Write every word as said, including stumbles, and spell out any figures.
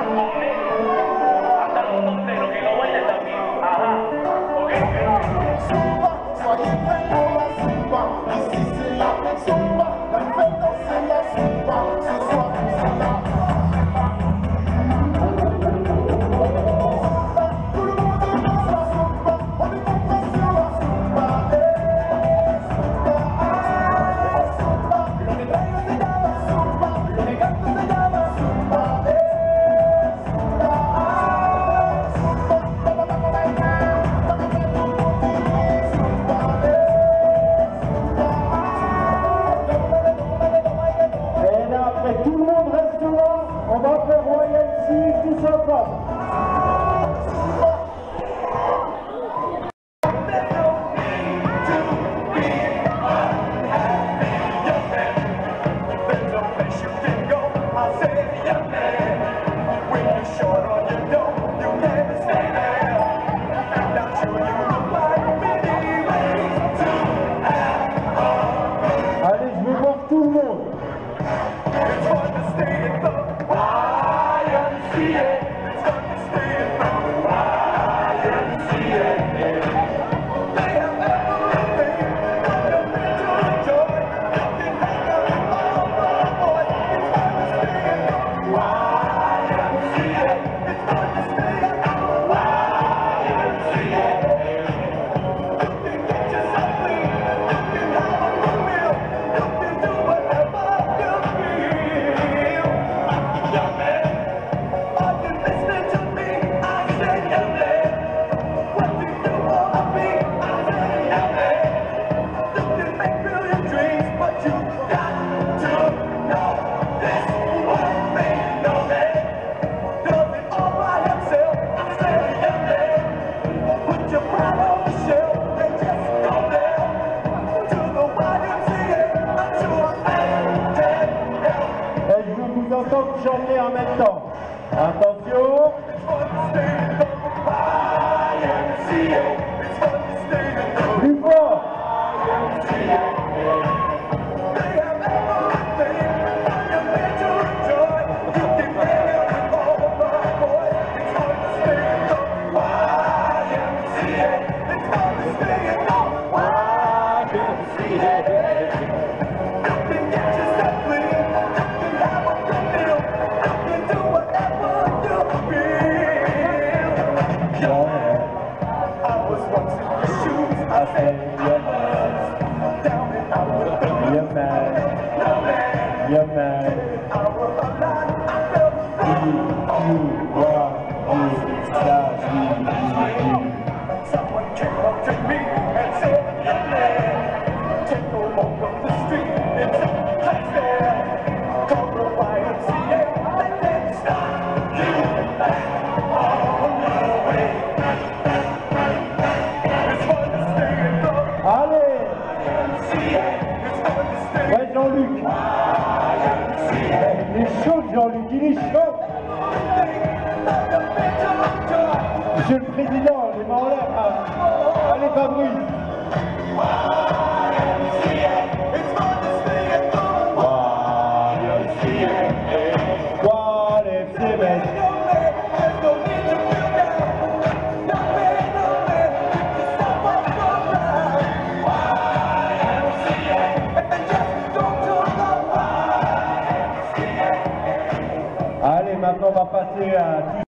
Chanter en même temps. Attention. Plus fort. Yeah, man. Someone came up to me and said, "Yeah, man, take a walk up the street. It's a place there called the Y M C A. Let them stop you back all the way. It's fun to stay in the Allez. Y M C A. It's fun to stay Ouais, Jean-Luc. Il est chaud, Jean-Luc, il est chaud. Monsieur le Président, les mains en l'air. Hein. Allez, Fabrice. Allez, maintenant on va passer à...